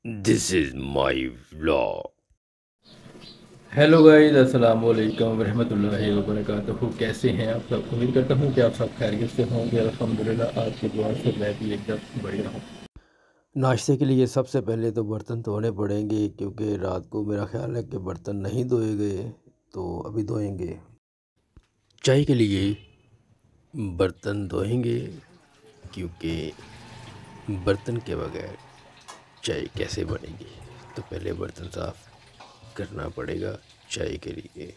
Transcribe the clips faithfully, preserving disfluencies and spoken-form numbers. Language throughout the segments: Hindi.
This is my vlog. Hello guys, अस्सलाम वालेकुम रहमतुल्लाहि व बरकातहू। कैसे हैं आप सब? उम्मीद करता हूँ कि आप सब खैरियत से होंगे। अल्हम्दुलिल्लाह आपकी दुआ से मैं भी एकदम बढ़िया हूँ। नाश्ते के लिए सबसे पहले तो बर्तन धोने पड़ेंगे क्योंकि रात को मेरा ख्याल है कि बर्तन नहीं धोए गए, तो अभी धोएंगे। चाय के लिए बर्तन धोएंगे क्योंकि बर्तन के बगैर चाय कैसे बनेगी। तो पहले बर्तन साफ़ करना पड़ेगा चाय के लिए।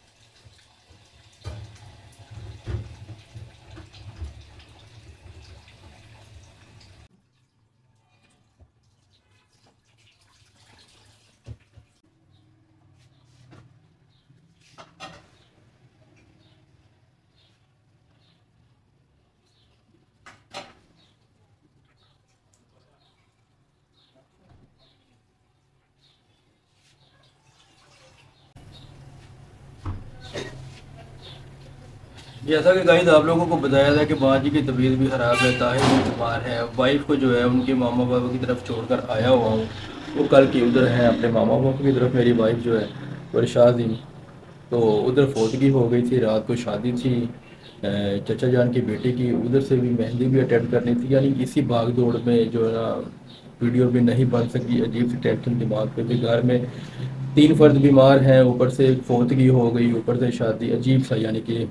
जैसा कि गाइस आप लोगों को बताया था कि माँ जी की तबीयत भी ख़राब है, ताहिर भी बीमार है। वाइफ को जो है उनके मामा बाबा की तरफ छोड़कर आया हुआ हूँ। वो कल की उधर है अपने मामा बाबा की तरफ। मेरी वाइफ जो है बरशाद ही तो उधर फौतगी हो गई थी। रात को शादी थी चचा जान की बेटे की, उधर से भी मेहंदी भी अटेंड करनी थी। यानी इसी भाग दौड़ में जो है ना वीडियो भी नहीं बन सकी। अजीब सी टेंशन दिमाग पे भी। घर में तीन फर्द बीमार हैं, ऊपर से फौतगी हो गई, ऊपर से शादी। अजीब सा यानी कि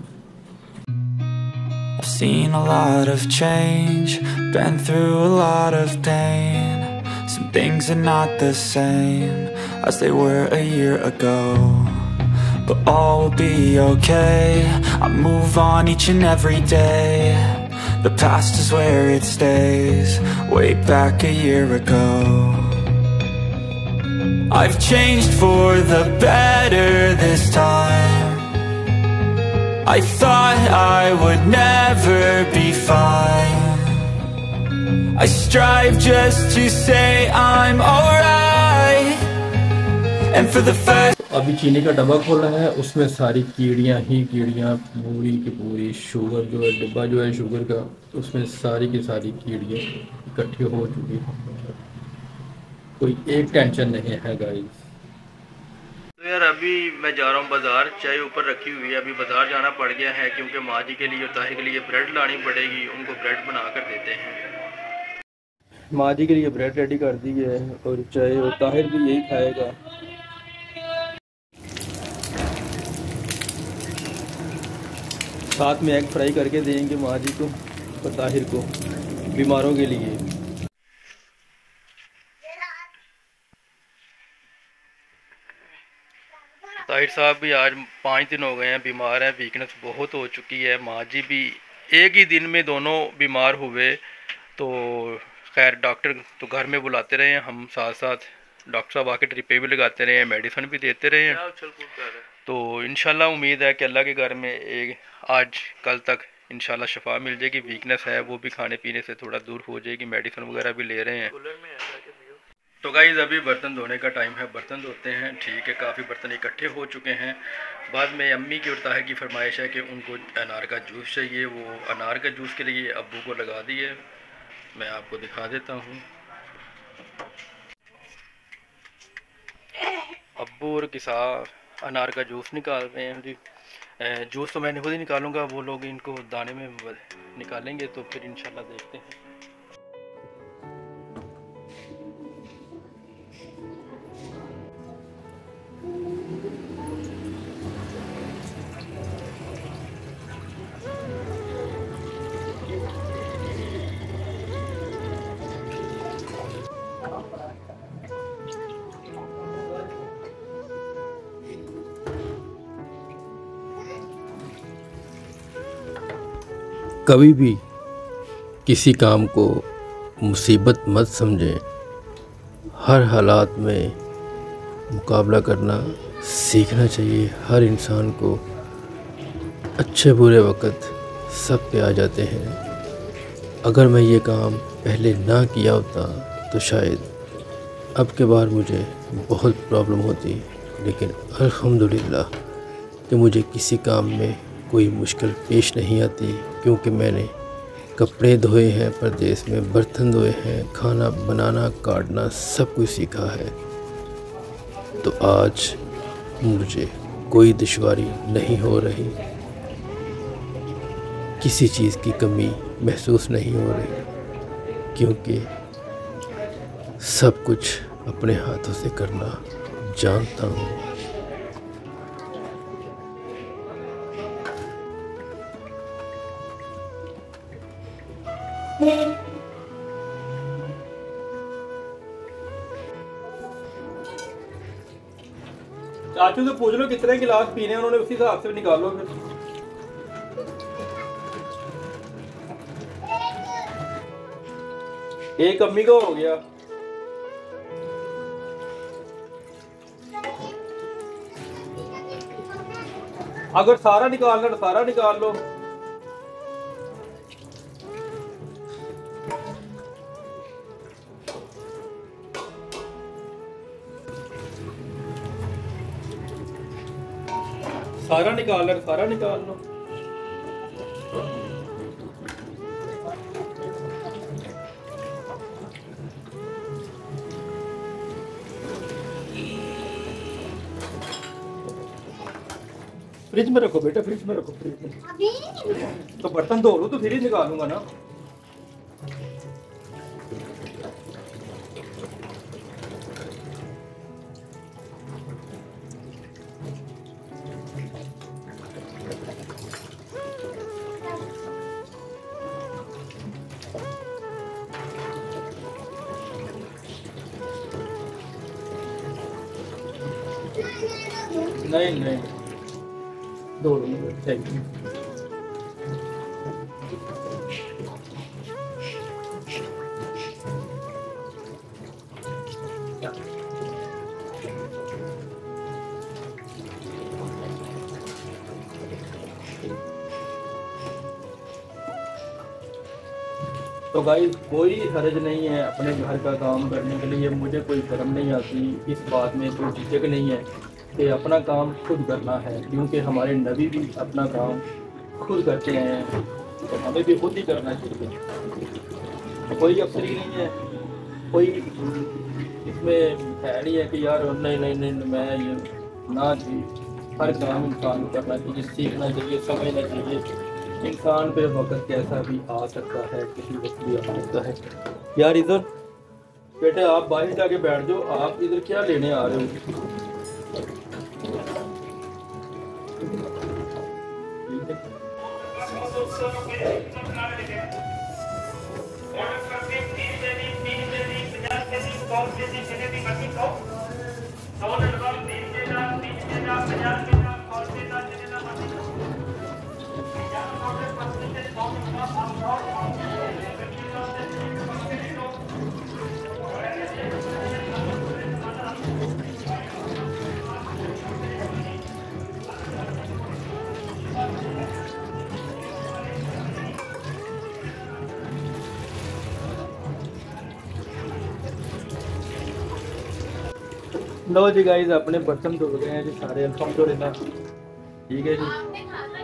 I've seen a lot of change, been through a lot of pain. Some things are not the same as they were a year ago, but all will be okay. I move on each and every day. The past is where it stays, way back a year ago. I've changed for the better this time. I thought I would never be fine. I strive just to say I'm alright. And for the first अभी चीनी का डब्बा खोला है, उसमें सारी कीड़ियाँ ही कीड़ियाँ, पूरी की पूरी शुगर जो है, डिब्बा जो है शुगर का, उसमें सारी की सारी कीड़ियाँ इकट्ठी हो चुकी हैं। कोई एक टेंशन नहीं है गाइस। तो यार अभी मैं जा रहा हूँ बाज़ार। चाय ऊपर रखी हुई है, अभी बाज़ार जाना पड़ गया है क्योंकि माँ जी के लिए और ताहिर के लिए ब्रेड लानी पड़ेगी। उनको ब्रेड बना कर देते हैं। माँ जी के लिए ब्रेड रेडी कर दी है और चाय, और ताहिर भी यही खाएगा। साथ में एग फ्राई करके देंगे माँ जी को और ताहिर को, बीमारों के लिए। ताहिर साहब भी आज पाँच दिन हो गए हैं बीमार हैं, वीकनेस बहुत हो चुकी है। माँ जी भी एक ही दिन में दोनों बीमार हुए। तो खैर डॉक्टर तो घर में बुलाते रहे हैं, हम साथ साथ डॉक्टर साहब आके ट्रिपे भी लगाते रहे हैं, मेडिसिन भी देते रहे हैं। तो इंशाल्लाह उम्मीद है कि अल्लाह के घर में एक आज कल तक इंशाल्लाह शफा मिल जाएगी। वीकनेस है वो भी खाने पीने से थोड़ा दूर हो जाएगी, मेडिसिन वगैरह भी ले रहे हैं। तो गाइज़ अभी बर्तन धोने का टाइम है, बर्तन धोते हैं। ठीक है, काफ़ी बर्तन इकट्ठे हो चुके हैं। बाद में अम्मी की और ताहिर की फरमाइश है कि उनको अनार का जूस चाहिए। वो अनार के जूस के लिए अब्बू को लगा दिए, मैं आपको दिखा देता हूँ। अब्बू और किसा अनार का जूस निकाल रहे हैं जी। जूस तो मैंने खुद ही निकालूंगा, वो लोग इनको दाने में निकालेंगे तो फिर इंशाल्लाह देखते हैं। कभी भी किसी काम को मुसीबत मत समझें। हर हालात में मुकाबला करना सीखना चाहिए। हर इंसान को अच्छे बुरे वक़्त सब पे आ जाते हैं। अगर मैं ये काम पहले ना किया होता तो शायद अब के बार मुझे बहुत प्रॉब्लम होती, लेकिन अल्हम्दुलिल्लाह कि मुझे किसी काम में कोई मुश्किल पेश नहीं आती, क्योंकि मैंने कपड़े धोए हैं परदेस में, बर्तन धोए हैं, खाना बनाना काटना सब कुछ सीखा है। तो आज मुझे कोई दुश्वारी नहीं हो रही, किसी चीज़ की कमी महसूस नहीं हो रही, क्योंकि सब कुछ अपने हाथों से करना जानता हूँ। चाचू से पूछ लो कितने गिलास पीने उन्होंने, उसी हिसाब से निकालो फिर। एक अम्मी का हो गया। अगर सारा निकालना तो सारा निकाल लो। सारा निकालना तो सारा निकाल लो। फ्रिज में रखो बेटा, फ्रिज में रखो, फ्रिज में। तो बर्तन धो लूं तो फिर ही निकालूंगा ना। नहीं नहीं दो थैंक यू। तो गाइस कोई हर्ज नहीं है अपने घर का काम करने के लिए, मुझे कोई शर्म नहीं आती, इस बात में कोई झिझक नहीं है कि अपना काम खुद करना है, क्योंकि हमारे नबी भी अपना काम खुद करते हैं, तो हमें भी खुद ही करना चाहिए। कोई अफसरी नहीं है, कोई इसमें है नहीं है कि यार नहीं नहीं नहीं मैं ये ना जी। हर काम इंसान को करना चाहिए, सीखना चाहिए, समझना चाहिए। इंसान पे वक्त कैसा भी आ सकता है, किसी वक्त भी आ सकता है। यार इधर बेटे आप बाहर जाके बैठ जाओ, आप इधर क्या लेने आ रहे हो? लो जी गाइस अपने बर्तन धो गए हैं जी सारे, अल्हम्दुलिल्लाह। ठीक है जी।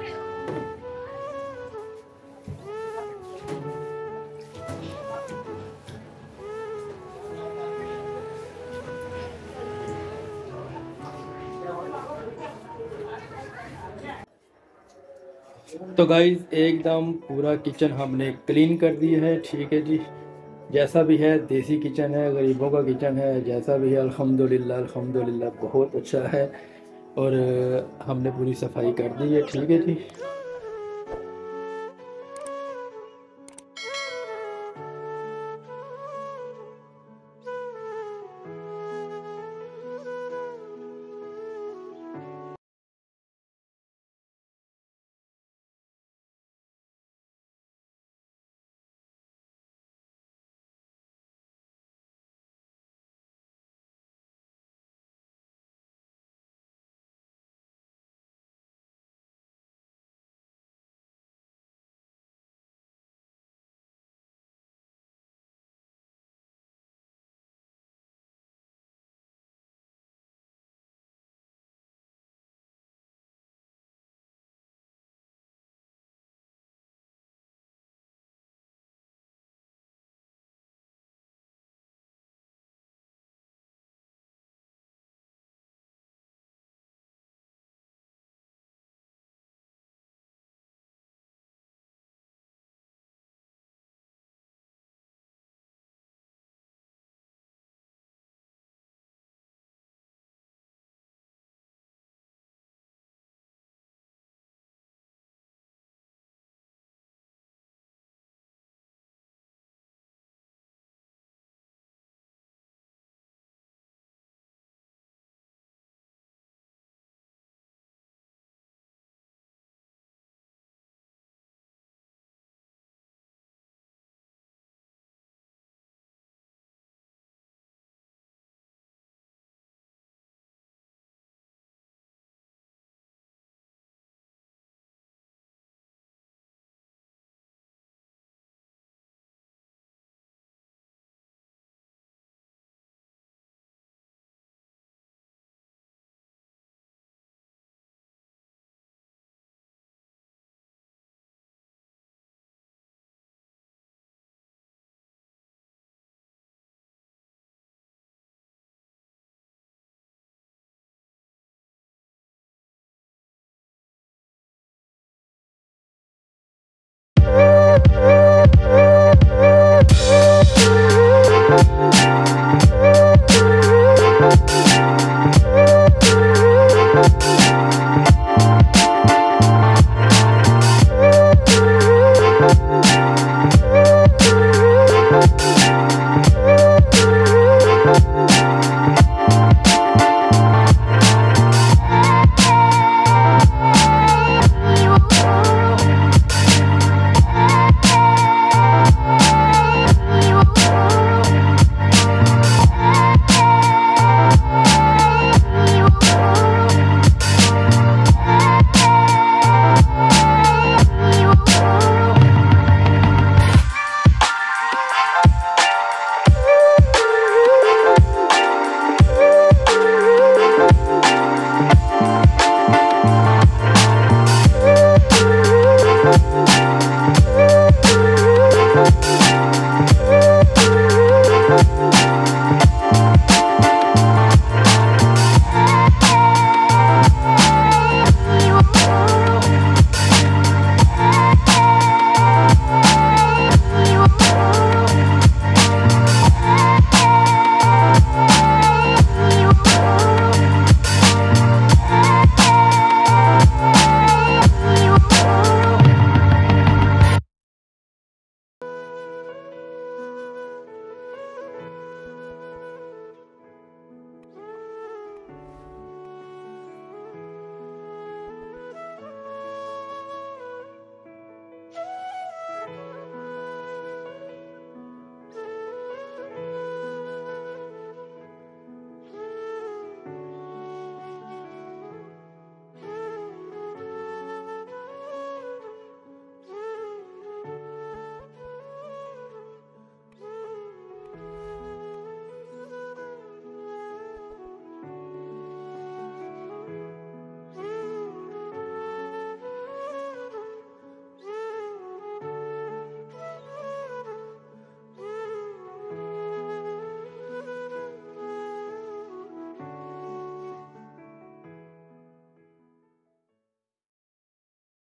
तो गाइस एकदम पूरा किचन हमने क्लीन कर दिया है। ठीक है जी, जैसा भी है देसी किचन है, गरीबों का किचन है, जैसा भी है अल्हम्दुलिल्लाह अल्हम्दुलिल्लाह बहुत अच्छा है। और हमने पूरी सफाई कर दी है। ठीक है जी।